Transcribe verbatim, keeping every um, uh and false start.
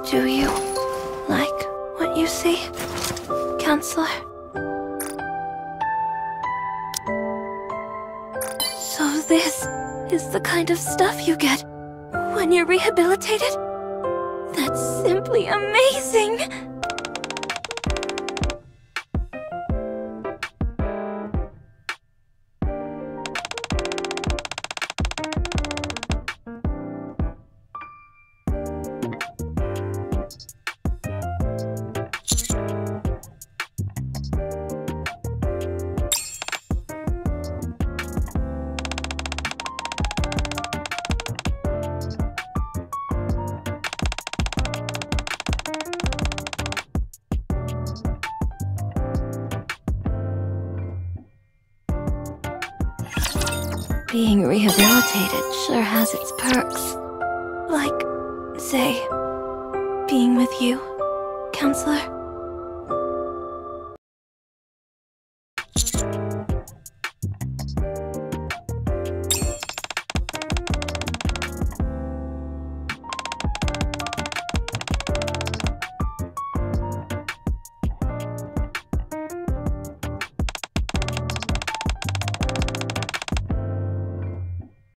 Do you like what you see, Counselor? So this is the kind of stuff you get when you're rehabilitated? That's simply amazing! Being rehabilitated sure has its perks. Like, say, being with you, Counselor.